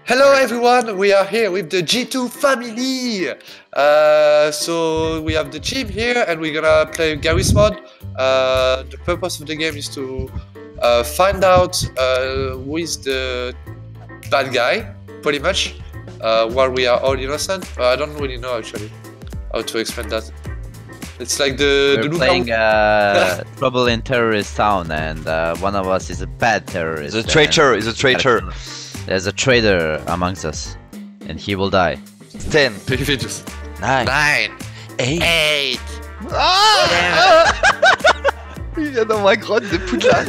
Hello everyone, we are here with the G2 family. So we have the team here and we're gonna play Garry's Mod. The purpose of the game is to find out who is the bad guy, pretty much, while we are all innocent. I don't really know actually how to explain that. It's like We're playing Trouble in Terrorist Town, and one of us is a bad terrorist. The traitor is a traitor. There's a traitor amongst us, and he will die. 10, 9, 8. 8. Il vient dans ma grotte de Poudlard.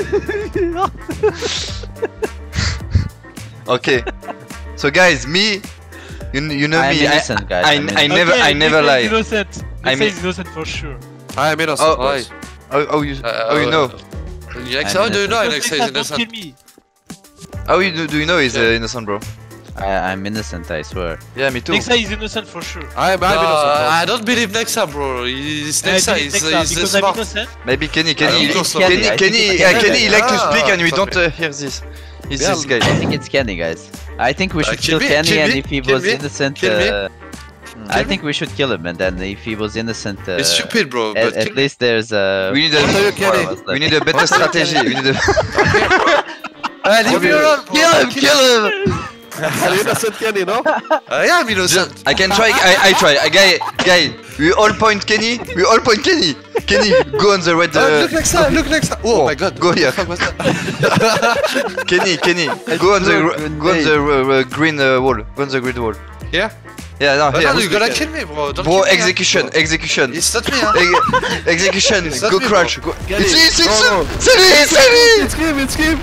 Okay. So guys, me, you know I'm me. innocent, guys. I never lie. Innocent. I'm innocent for sure. I am innocent. How you know? How do you know Alexa is Don't innocent? kill me. How do you know he's innocent, bro? I'm innocent, I swear. Yeah, me too. Nexa is innocent for sure. I'm innocent. I don't believe Nexa, bro. Nexa is because I'm smart. innocent. Maybe Kenny Kenny like to speak and we don't hear this. He's this guy. I think it's Kenny, guys. I think we should kill Kenny, and if he was innocent, I think we should kill him, and then if he was innocent, It's stupid, bro. But at least there's We need a better strategy. We need a. leave me alone. Kill him! Are you innocent, Kenny, no? I am innocent. I can try. I try. Guy. We all point Kenny. Kenny, go on the red. Look Nexa. Look Nexa. Oh my God. Go here. Kenny, go on the green wall. Go on the green wall. Here? Yeah, no, But here. no, you're gonna kill me, bro. Don't Bro, kill me, execution. It's not me, huh? Execution. It's not Go me, crash. bro. Go. Kenny, It's no. me. It's him.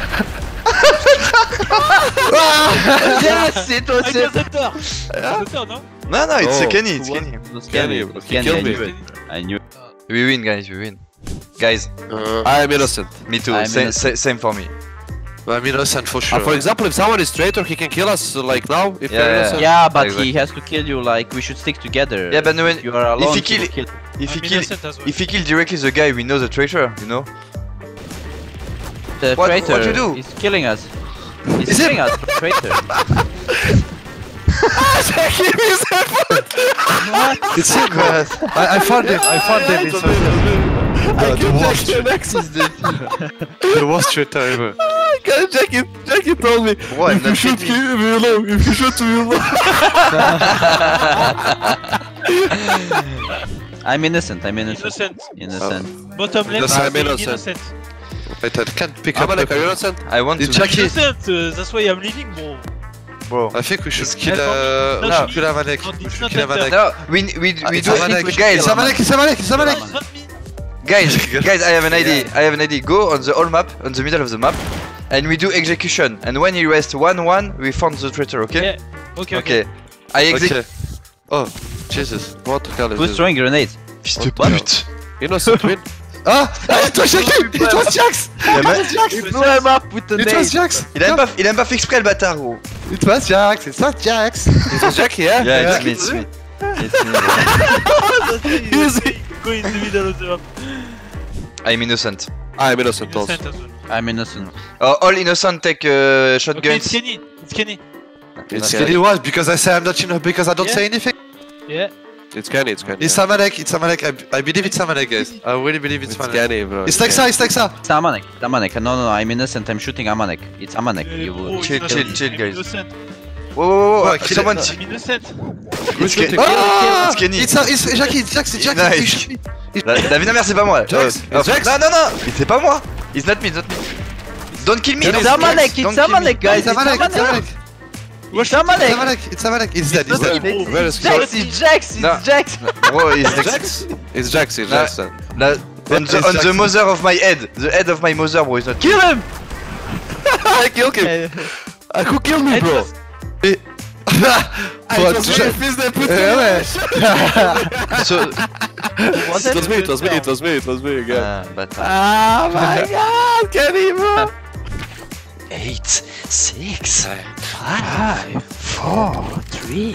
yes, it was I him. got the door. The door, no? No, it's Oh, Kenny. It was Kenny, It was he Kenny. killed me. I knew it. We win, guys. We win. Guys, I am innocent. me too. I'm Same for me. I'm innocent for sure. For example, if someone is traitor, he can kill us like now. If Yeah, we're yeah. innocent. Yeah, but Exactly. he has to kill you. Like, we should stick together. Yeah, but when You are alone. he he will kill- kill. if he I'm kill innocent as well. if he kill directly the guy, we know the traitor. You know. The What traitor you do? is killing us. He's Is killing us, the traitor. It's him, bro. I found him. It's the worst traitor ever. Jackie told me. Bro, I'm If you not shoot cheating. me, we alone. If you shoot me, alone. I'm innocent. Innocent. Bottom left, Innocent. I'm innocent. innocent. Wait, I can't pick up Amanek, the... are you innocent? I want It's to. Jackie. Innocent, that's why I'm leaving, bro. Bro. I think we should kill No, we should kill Amanek. no, We it's should not kill like Amanek. No, we It's do. Amanek. Guys, It's Amanek. It's not me. guys, I have an idea. Go on the whole map, on the middle of the map, and we do execution. And when he rests 1-1, we found the traitor. Okay? Yeah. Okay. Okay. I execute. Okay. Oh, Jesus. What the hell is Who's this? throwing grenades? Fils de pute. Innocent win. Ah! It was Jackie! It was Jax! Blow him up with the It was Jax! Il a même pas fait exprès le bâtard, gros. It was Jax! It's not Jax! It was Jackie, yeah? Yeah, it's me. Easy. Go in the middle of the map. I'm innocent. I am innocent also. Innocent as well. I'm innocent. All innocent take Okay, it's shotguns. Kenny. It's Kenny. It's Kenny was because I say I'm not enough because I don't Yeah. say anything. Yeah. It's Kenny. It's Amanek. I believe it's Amanek, guys. I really believe it's It's Amanek. Kenny, bro. It's Nexa. It's Amanek. No, I'm innocent. I'm shooting Amanek. It's Amanek. You will Bro, chill, it's chill, not chill, me. guys. I'm innocent. Whoa. Oh, kill it. Someone. I'm innocent. It's Kenny. Ah! It's Kenny. It's Jackie. It's Jax. It's Jax. Nice. David Amer, c'est pas moi. Jax. Oh, Jax. Non. C'est pas moi. It's not me. Don't kill me. It's don't Amanek. kill me. It's Amanek, guys. It's Amanek. It's Amanek. It's Amanek. It's Amanek. It's dead. It's dead. Where is It's Jax. No. It's Jax. Bro, it's Jax? It's Jax. It's Nah. Jax. on the mother of my head. The head of my mother, bro. Is not. Kill him. I killed him. Who killed me, bro? Fils de pute. So. It was me, yeah. But. Oh my god, Kenny, bro. 8, 6, 5, 4, 3.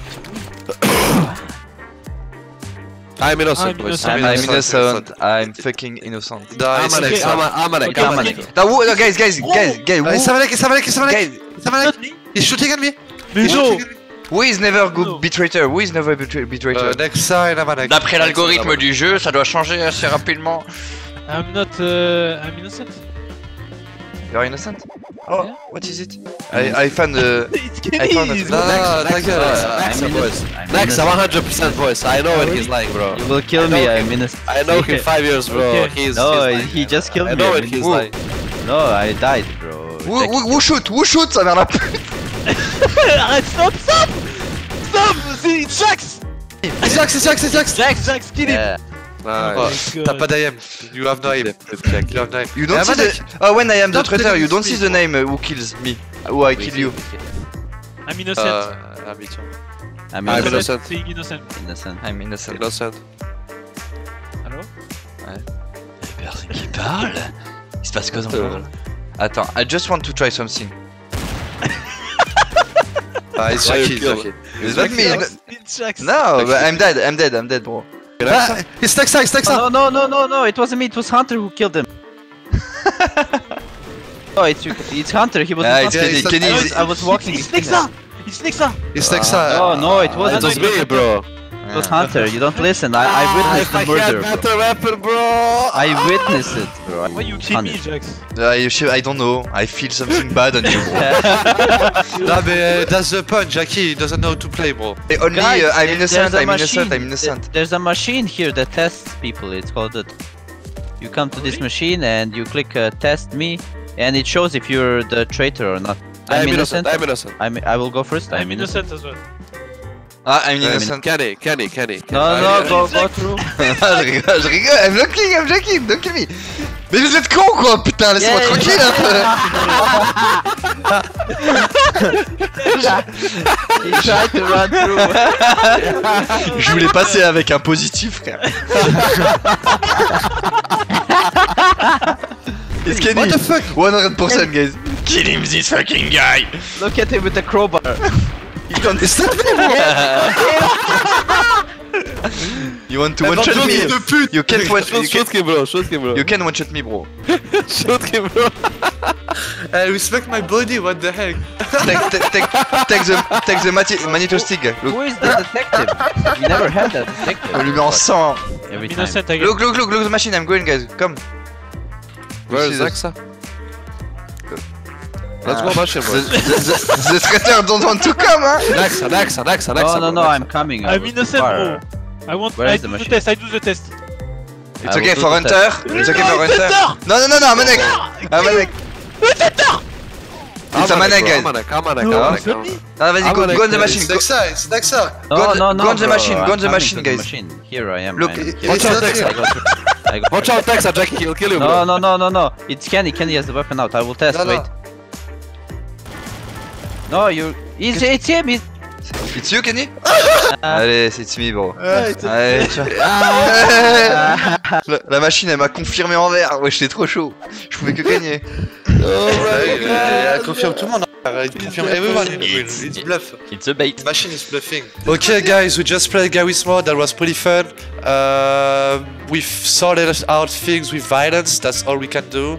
I'm innocent, boys. I'm I'm innocent. I'm fucking innocent. Amanek. Now, guys. It's Amanek. Guys, He's shooting at me. Mais non. Who is never good No. betrayer? Who is never betrayer? Next time, I'm D'après l'algorithme du jeu, ça doit changer assez rapidement. I'm innocent. You're innocent? Oh, what is it? I found It's I found Kenny. it. Next, 100% voice. I know what he's like, bro. You will kill me, I'm innocent. I know him 5 years, bro. Okay. He's No, like, he just killed I me. know what I'm he's innocent. like. No, I died, bro. Who shoot? Who shoot, sa mère la pute? Arrête, stop. C'est Jax. C'est Jax. Jax, kill him. Yeah. Nice. T'as pas d'AM. You have no aim. You have no aim. You don't see the... Oh, when I am the traitor, you don't see the name who kills me. Who I kill you. I'm innocent. Me too. I'm I'm innocent. innocent. C'est innocent. Innocent. I'm innocent. Innocent. Allô? Personne qui parle. Il se passe quoi dans le monde? Attends, I just want to try something. It's Jackie. Is that me? It's Jax. No, but I'm dead, bro. It's Nexa. No, it wasn't me, it was Hunter who killed him. Oh, it's Hunter, he was Ah, Hunter. it's Kenny. I was walking. It's Nexa. It's Nexa. No, it wasn't. It was me, bro. It was Hunter, you don't listen. I witnessed the murder, bro. better weapon, bro. I witnessed it, bro. Why you kill me, Jax? I don't know. I feel something bad on you. Nah, but that's the point. Jackie doesn't know to play, bro. Only Guys, I'm there's innocent. a I'm machine. innocent. There's a machine here that tests people. It's called it. You come to this machine and you click test me, and it shows if you're the traitor or not. I'm innocent. I'm innocent. I will go first. I'm innocent as well. Ah, I'm innocent. Kenny. No, go through. Je rigole. I'm joking. Don't kill me. Mais vous êtes cons quoi, putain, laissez-moi tranquille un peu. He tried to run through. Je voulais passer avec un positif, frère. It's Kenny. What the fuck? 100% guys. Kill him, this fucking guy. Look at him with the crowbar. It's not me, You want to one-shot me? You can't Shoot him, bro. You can one-shot me, bro. Shoot him, bro. Respect my body, what the heck? Take the magneto stick. Look. Who is the detective? We never had that detective. On lui met en sang. Every time. Innocent again. Look the machine, I'm going guys, come. Where is See Nexa? Let's go machine, bro. The traitor don't want to come, huh? Nexa. No, I'm coming. I I'm was innocent, far. bro. Where I is the do the machine? test. I do the test. It's I okay will for do the Hunter. It's okay for Hunter. No, Manek. Manek. It's a Manek, guys. Ah, vas-y, go on the machine. It's Nexa. No, Go on the bro. machine, I'm go on the coming machine, to the guys. machine. Here I am. Look, I'm it's killing- not I go Watch out, Nexa, Jackie, he'll kill you, No, bro. no. It's Kenny. Kenny has the weapon out. I will test. No, no. Wait. No, you. It's him. It's you, Kenny? Allez, it's me, bro. Allez, tiens. La machine, elle m'a confirmé en vert. Ouais, j'étais trop chaud. Je pouvais que gagner. Il confirme tout le monde. Il confirme everyone. It's bluff. It's a bait. The machine is bluffing. Okay, guys, we just played Garry's Mod. That was pretty fun. We've sorted out things with violence. That's all we can do.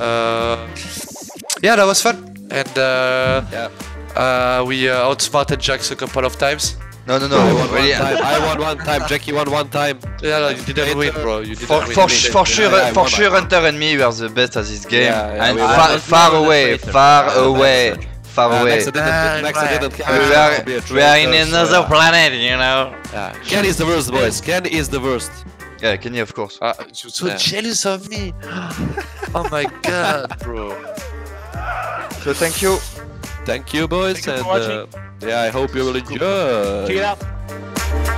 Yeah, that was fun. And we outsmarted Jax a couple of times. No, really. I won one time, Jackie won one time. Yeah, no, you didn't win, bro. You didn't win. For sure, Hunter and me were the best at this game. Yeah, And we were. far away. Nexa didn't We are in another planet, you know. Ken is the worst, boys. Ken is the worst. Yeah, Kenny, of course. You're so jealous of me. Oh my god, bro. So thank you. Thank you, boys, Thank you and for watching. yeah, I hope you will enjoy. Check it out.